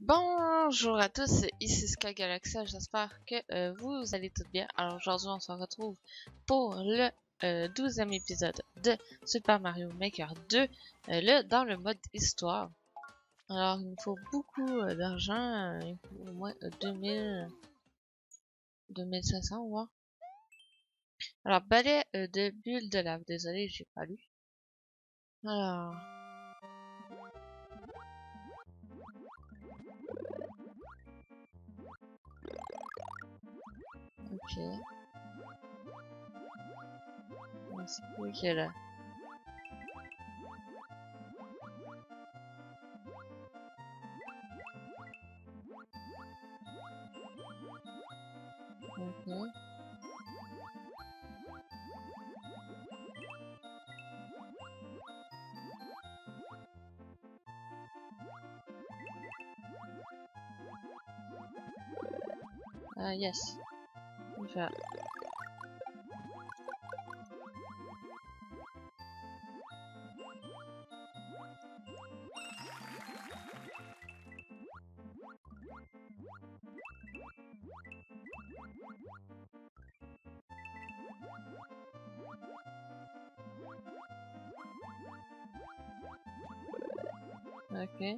Bonjour à tous, ici Sky Galaxia, j'espère que vous allez tous bien. Alors aujourd'hui on se retrouve pour le 12e épisode de Super Mario Maker 2, dans le mode histoire. Alors il me faut beaucoup d'argent, il me faut au moins 2500 voire. Alors balai de bulles de lave, désolé j'ai pas lu. Alors... Ok. C'est quoi qui est là? Ok. Ah yes. On va faire. Ok.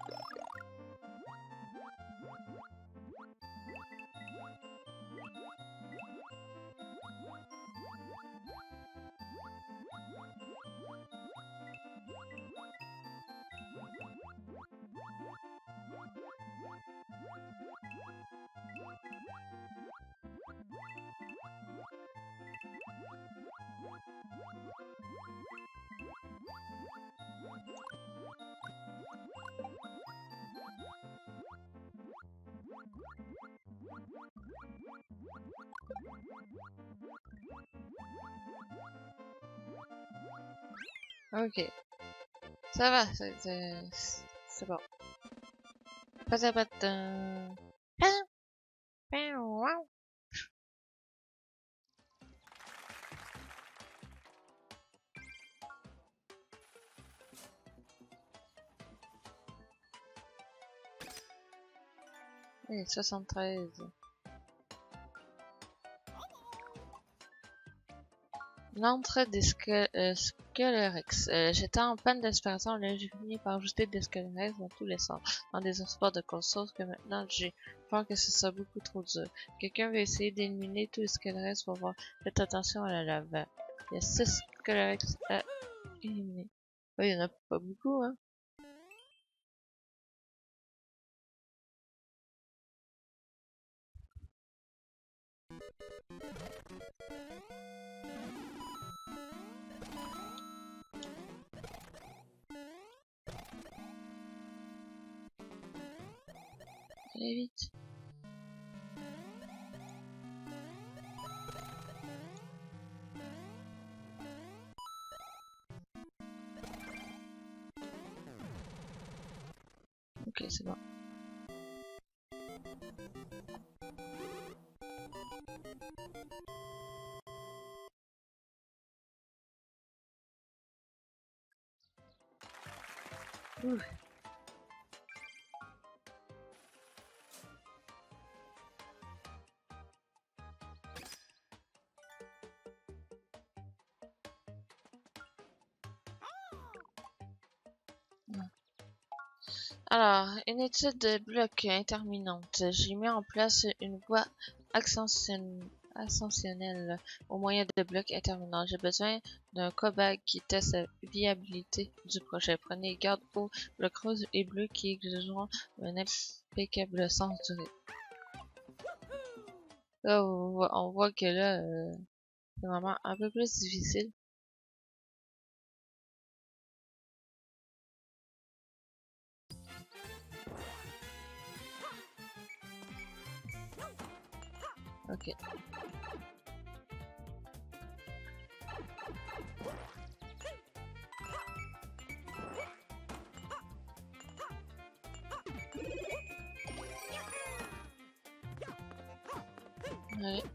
Ok. Ça va, c'est bon. Patapata. Oui, 73. L'entrée des Skelerex. J'étais en panne d'inspiration, là j'ai fini par ajouter des Skelerex dans tous les sens, dans des espoirs de console que maintenant j'ai peur que ce soit beaucoup trop dur. Quelqu'un va essayer d'éliminer tous les Skelerex pour voir. Faites attention à la lave. Il y a 6 Skelerex à éliminer. Oui, il y en a pas beaucoup, hein. Allez vite. Ok, c'est bon. Ouh. Alors, une étude de bloc interminante. J'ai mis en place une voie ascensionnelle au moyen de blocs interminants. J'ai besoin d'un cobag qui teste la viabilité du projet. Prenez garde aux blocs roses et bleus qui exigeront un impeccable sens du rythme. Là, on voit que là, c'est vraiment un peu plus difficile. Ok. Ouais.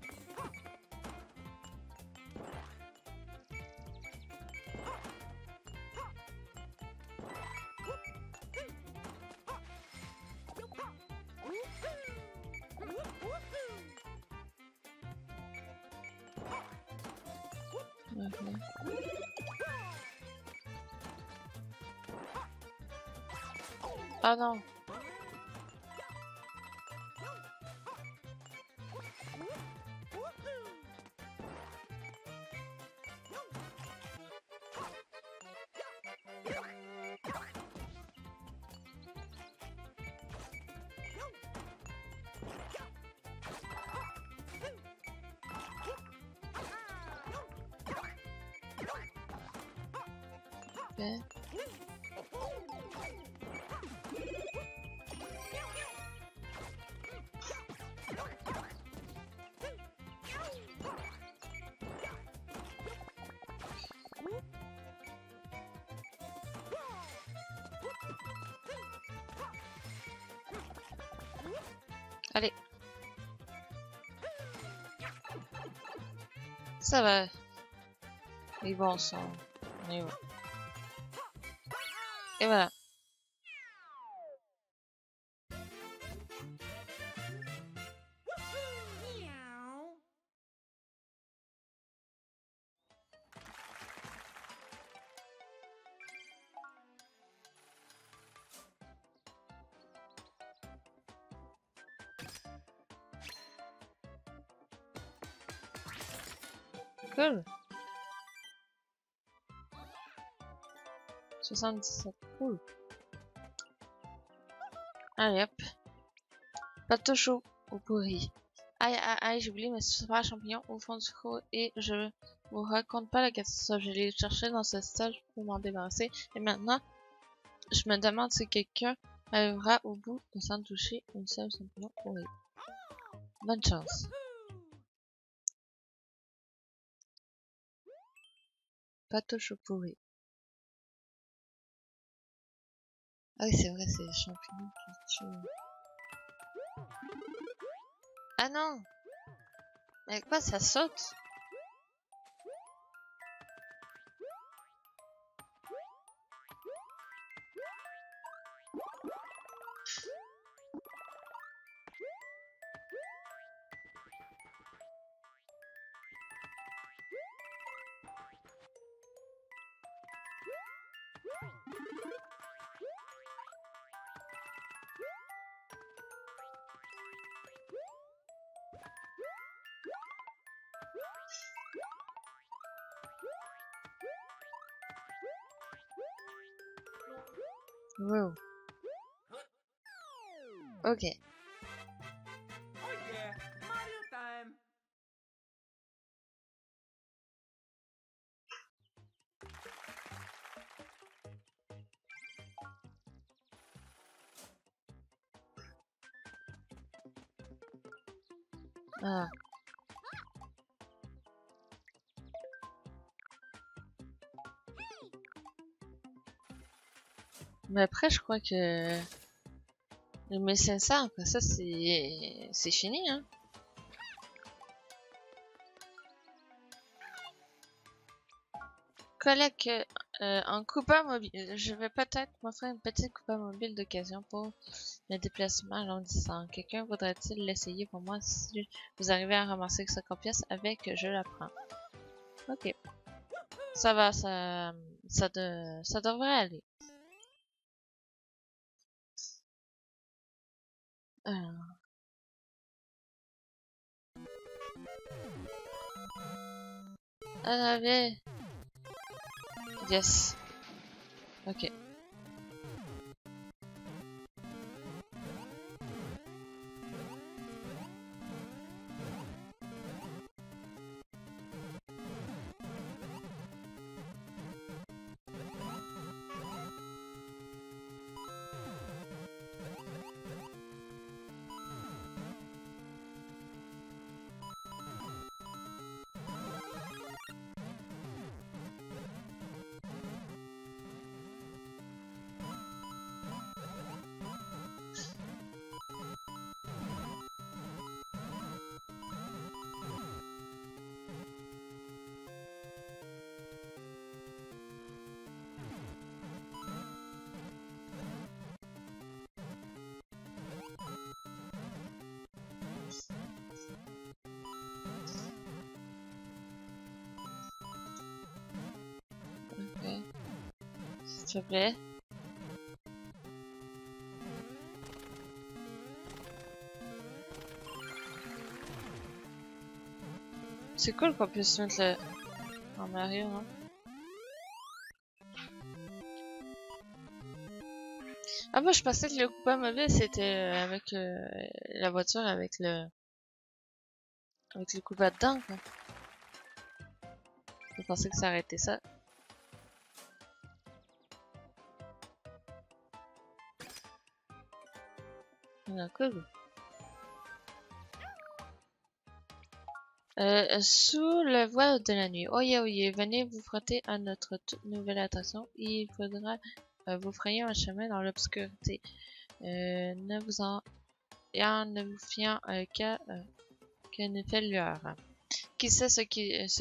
Oh non. Okay. Allez. Ça va. Ils vont ensemble. Et voilà. Et voilà. Cool. 77. Cool. Allez hop. Plateau chaud ou pourri. Aïe aïe aïe, j'ai oublié mes super champignons au fond du trou et je vous raconte pas la catastrophe. Je les cherchais dans ce stage pour m'en débarrasser et maintenant je me demande si quelqu'un arrivera au bout de sans toucher une seule champignon pourri. Bonne chance. Plateau chaud pourri. Ah oui, c'est vrai, c'est les champignons qui tuent. Ah non! Mais quoi, ça saute? Wow. Ok. Oh yeah, Mario time. Ah. Mais après, je crois que les 1500, après ça, c'est fini, hein. Collecte en coupeur mobile. Je vais peut-être m'offrir une petite coupeur mobile d'occasion pour mes déplacements à longue distance. Quelqu'un voudrait-il l'essayer pour moi? Si vous arrivez à ramasser 50 pièces avec, je la prends. Ok. Ça va, ça devrait aller. Ah, avait... Yes. Ok. S'il te plaît. C'est cool qu'on puisse mettre le... en Mario, hein. Ah moi je pensais que le Koopa mobile c'était avec la voiture avec le Koopa dedans quoi. Je pensais que ça aurait été ça. Ah, cool. Sous le voile de la nuit. Oyez, oyez, venez vous frotter à notre toute nouvelle attraction. Il faudra vous frayer un chemin dans l'obscurité. Ne vous fiant qu'à une faible lueur. Qui sait ce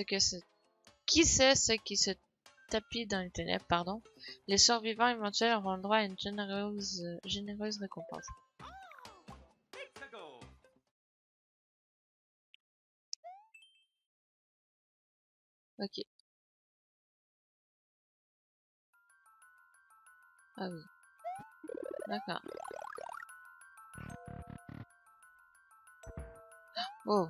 qui se tapit dans les ténèbres, pardon. Les survivants éventuels auront le droit à une généreuse récompense. Ok. Ah oui. D'accord. Oh.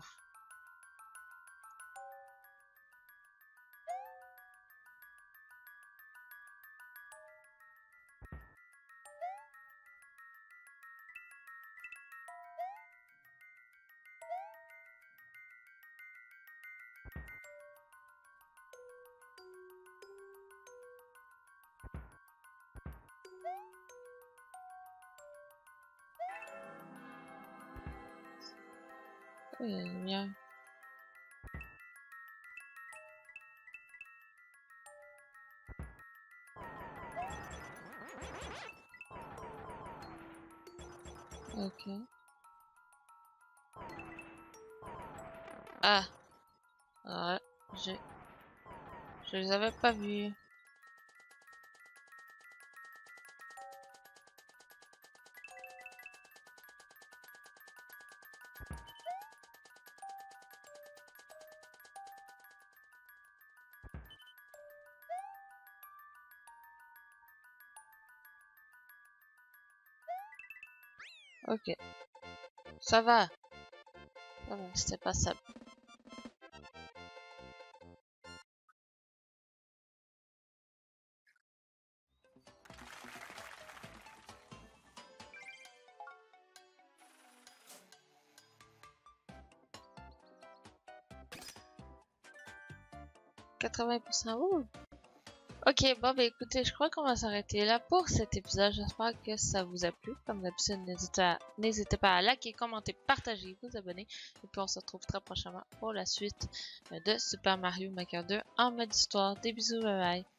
Oh, il y a une lumière. Ok. Ah. Ouais. Je les avais pas vus. Ok. Ça va. Ça va, c'était pas ça. « 80%. Ouh. Ok, bon bah écoutez, je crois qu'on va s'arrêter là pour cet épisode. J'espère que ça vous a plu. Comme d'habitude, n'hésitez pas à liker, commenter, partager, vous abonner. Et puis on se retrouve très prochainement pour la suite de Super Mario Maker 2 en mode histoire. Des bisous, bye bye.